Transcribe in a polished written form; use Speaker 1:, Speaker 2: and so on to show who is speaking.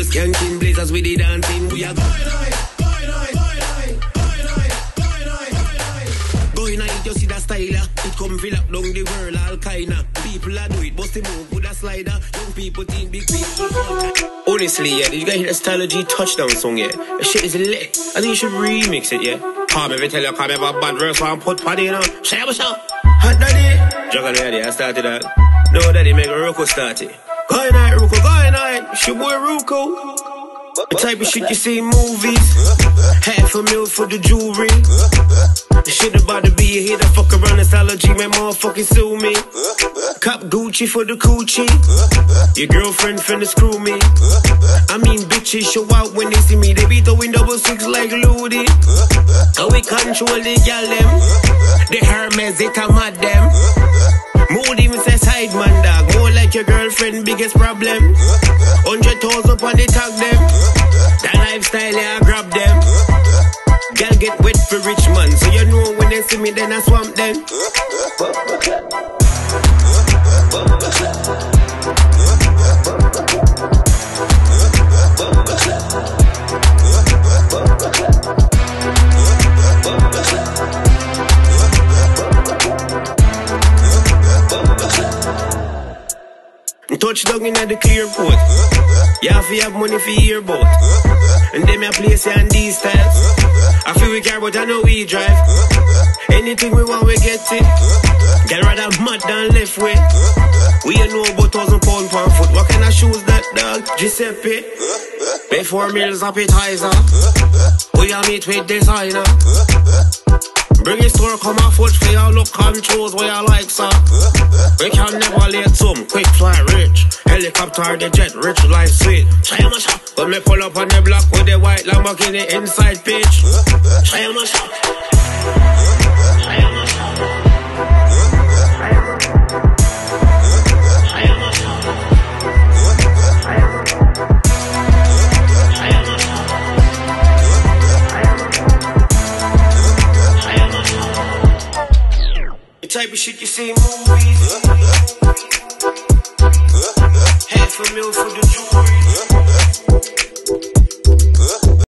Speaker 1: skanking blazers with the dancing. We are going night, you see that styler. It come fill up down the world, all kinda. People are do it, bust the move with a slider. Young people think big people. Honestly, yeah, did you guys hear that Stylo G touchdown song yet? The shit is lit. I think you should remix it, yeah. Come every tell you, come have a bad verse, one put party, you know. Say what's up? Hot daddy. Juggle daddy, I started that. No daddy, make Ruko start it. Go night, Ruko, go night. It's your boy Ruko. The type of shit you see in movies. $500,000 for the jewelry. The shit about to be a hit. I fuck around the Stylo G, man, motherfucking sue me. Cop Gucci for the coochie. Your girlfriend finna screw me. I mean, bitches show out when they see me. They be throwing 666 like Ludi. Cause we control the gal them. The Hermes, they come at them. Mood even says hide man dog. More like your girlfriend, biggest problem. 100,000 up on the tag them. That lifestyle, yeah, I grab them. Girl get wet for rich man. So you know when they see me, then I swamp them. Touchdown in the clear port. You have to have money for your boat. And then I place you on these styles. I feel we care, but I know we drive. Anything we want, we get it. Get rather mad than left way. We ain't know about £1,000 per foot. What kind of shoes that dog? Giuseppe. Pay 4 meals appetizer. We are meet with designer. Bring your store, come off foot for your look controls where you like, sir. We can never let some quick fly rich. Helicopter, the jet, rich life sweet. Try my shot. When me pull up on the block with the white Lamborghini inside pitch. Try my shot. Try my shot. The type of shit you see in movies. $500,000 for the jewelry.